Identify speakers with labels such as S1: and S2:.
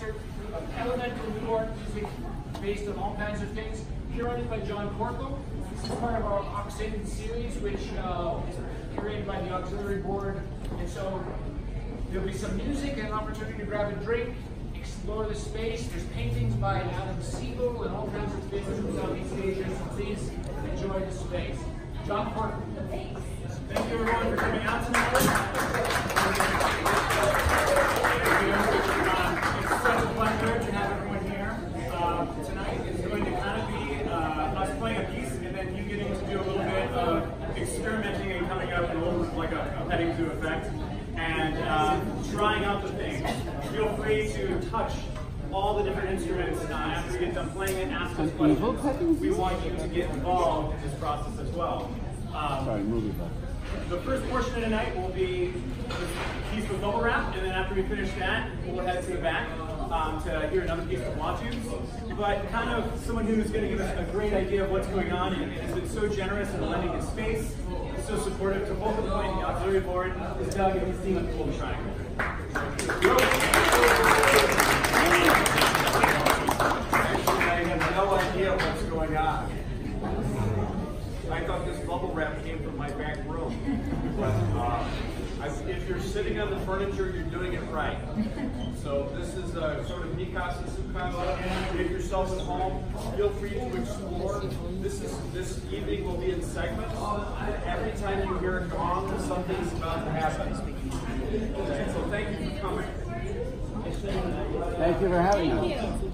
S1: concert of elemental New music based on all kinds of things, curated by John Corpo. This is part of our Aux In series, which is curated by the auxiliary board. And so there'll be some music and an opportunity to grab a drink, explore the space. There's paintings by Adam Siegel and all kinds of things from Southeast Asia, so please enjoy the space. John Corpo.
S2: Thank you everyone for coming out tonight. It's such a pleasure to have everyone here. Tonight is going to kind of be us playing a piece and then you getting to do a little bit of experimenting and coming up with a little bit like a petting zoo effect and trying out the things. Feel free to touch all the different instruments after we get done playing it, ask us questions. We want you to get involved in this process as well.
S3: Sorry, move it back.
S2: The first portion of the night will be a piece with bubble wrap, and then after we finish that, we'll head to the back to hear another piece with Watu. But kind of someone who's going to give us a great idea of what's going on and has been so generous in lending his space, so supportive to Fulcrumpoint, the auxiliary board, is Doug and his team at the Golden Triangle.
S4: Actually, I have no idea what's going on. I thought this bubble wrap came from my back room. But if you're sitting on the furniture, you're doing it right. So this is a sort of Mikasa Sukasa. Get yourself at home. Feel free to explore. This evening will be in segments. Every time you hear a gong, something's about to happen. So thank you for coming.
S3: Thank you for having us.